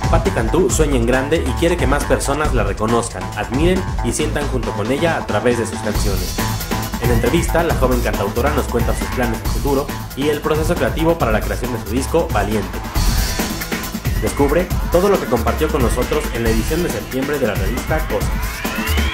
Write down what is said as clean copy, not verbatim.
Patti Cantú sueña en grande y quiere que más personas la reconozcan, admiren y sientan junto con ella a través de sus canciones. En entrevista, la joven cantautora nos cuenta sus planes de futuro y el proceso creativo para la creación de su disco Valiente. Descubre todo lo que compartió con nosotros en la edición de septiembre de la revista Cosas.